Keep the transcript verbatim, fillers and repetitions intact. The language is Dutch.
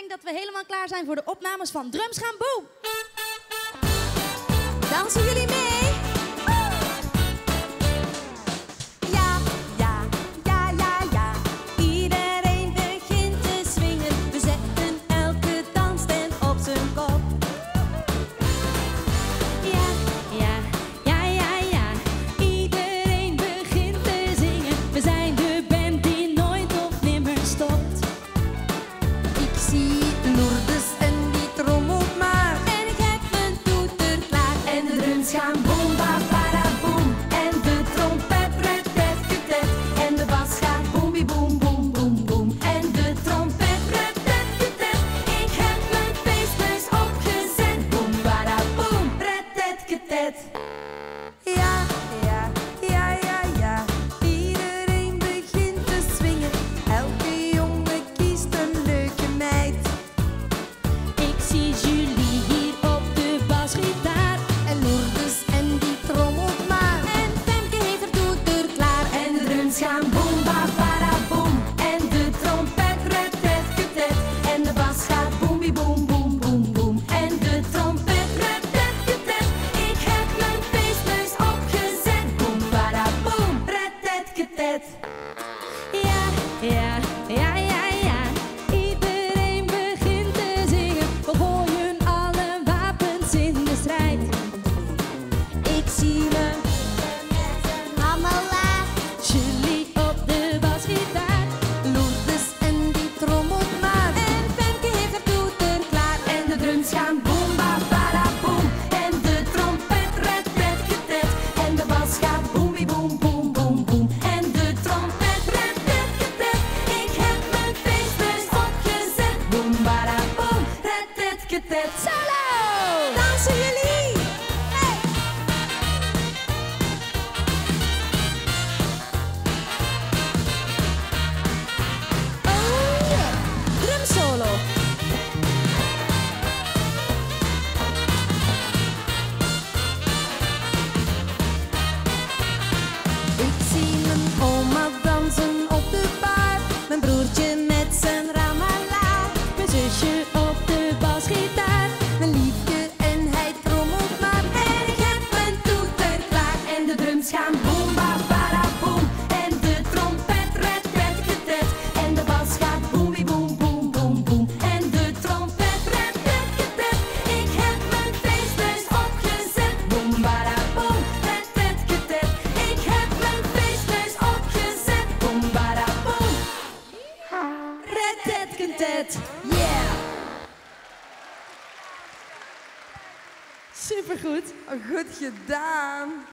denk dat we helemaal klaar zijn voor de opnames van Drums Gaan Boom. Dansen jullie mee? Ja, ja, ja, ja, ja. Iedereen begint te swingen. We zetten elke dansstand op zijn kop. Ja, ja, ja, ja, ja. Iedereen begint te zingen. We zijn de band die nooit of nimmer stopt. Ik zie Lourdes en die trommelt maar. En ik heb mijn toeter klaar. En de drums gaan boom, ba, para, boom. En de trompet, ret, ret, getet. En de bas gaat boomie, boom, boom, boom, boom. En de trompet, ret, ret, getet. Ik heb mijn feestneus opgezet. Boom, para, boom, ret, ret, getet. Ja, ja, ja, ja, ja. Iedereen begint te swingen. Elke jongen kiest een leuke meid. Ik zie Julie hier op de basgitaar. En Lourdes en die trommelt maar. En Femke heeft haar toeter klaar. En de drums gaan boom, ba, para, boom. En de trompet, ret, ret, getet. En de bas gaat boomie, boom, boom, boom, boom. En de trompet, ret, ret, getet. Ik heb mijn feestneus opgezet. Boom, para, boom, ret, ret, getet. Ja, ja, ja, ja, ja. Iedereen begint te zingen. We gooien alle wapens in de strijd. Ik zie me Amala, Julie op de basgitaar. Lourdes en die trommelt maar. En Femke heeft haar toeter klaar. En de drums gaan boom, ba, para, boom. En de trompet, ret, ret, getet. En de bas gaat boomie, boom, boom, boom, boom. En de trompet, ret, ret, getet. Ik heb mijn feestneus opgezet. Boom, para, boom, ret, ret, getet. Solo! Dansen jullie! Hey! Oh yeah! Drum solo! Ik zie mijn oma dansen op de bar. Mijn broertje met zijn ramala. Mijn zusje op de basgitaar. Mijn liefje en hij trommelt maar. En ik heb mijn toeter klaar. En de drums gaan boom, ba, para, boom. En de trompet, ret, ret, getet. En de bas gaat boomie, boom, boom, boom, boom. En de trompet, ret, ret, getet. Ik heb mijn feestneus opgezet. Boom, para, boom, ret, ret, getet. Ik heb mijn feestneus opgezet. Boom, para, boom. Ret, ret, getet. Yeah! Supergoed. Goed gedaan.